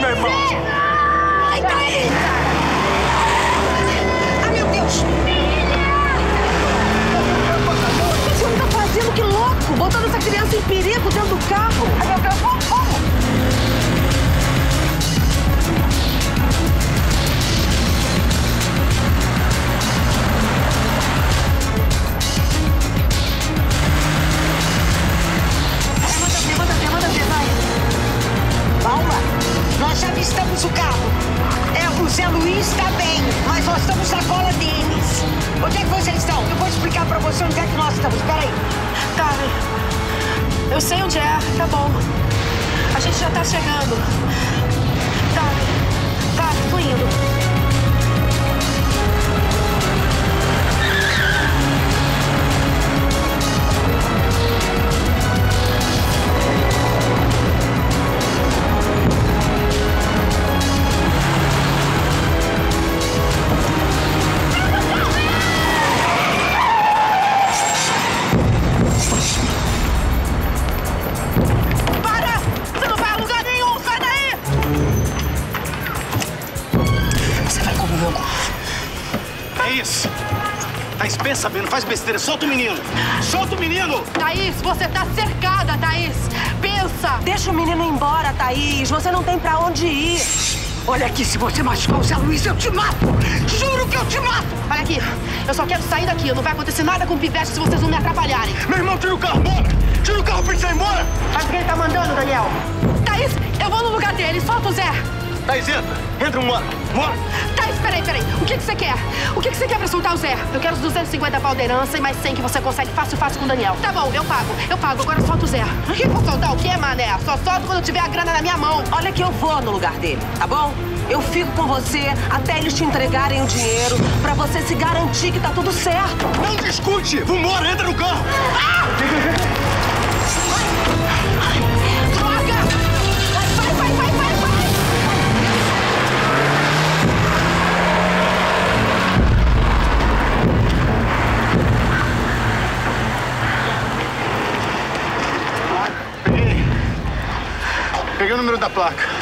meu irmão. Ai, Thaís! Ai, meu Deus! O que esse homem tá fazendo? Que louco! Botando essa criança em perigo dentro do carro. Ai, meu Deus, como? Manda ver, vai. Paula, nós já avistamos o carro. O Zé Luiz está bem, mas nós estamos na cola deles. Onde é que vocês estão? Eu vou explicar pra você onde é que nós estamos. Peraí. Tá, eu sei onde é, tá bom. A gente já tá chegando. Tá, tô indo. Thaís, pensa bem, não faz besteira. Solta o menino! Solta o menino! Thaís, você tá cercada, Thaís! Pensa! Deixa o menino ir embora, Thaís. Você não tem pra onde ir. Olha aqui, se você machucar o Zé Luiz, eu te mato! Juro que eu te mato! Olha aqui, eu só quero sair daqui. Não vai acontecer nada com o Pivete se vocês não me atrapalharem. Meu irmão, tira o carro, bora! Tira o carro pra ele sair embora! Faz o que ele tá mandando, Daniel. Thaís, eu vou no lugar dele. Solta o Zé. Thaís, entra! Entra, bora! Bora! Thaís, peraí. O que você quer? O que você quer pra soltar o Zé? Eu quero os 250 pau de herança e mais 100 que você consegue fácil com o Daniel. Tá bom, eu pago. Agora solta o Zé. Que vou soltar o quê, mané? Só solto quando eu tiver a grana na minha mão. Olha que eu vou no lugar dele, tá bom? Eu fico com você até eles te entregarem o dinheiro pra você se garantir que tá tudo certo. Não discute! Vambora, entra no carro! Droga! Vai! Peguei o número da placa.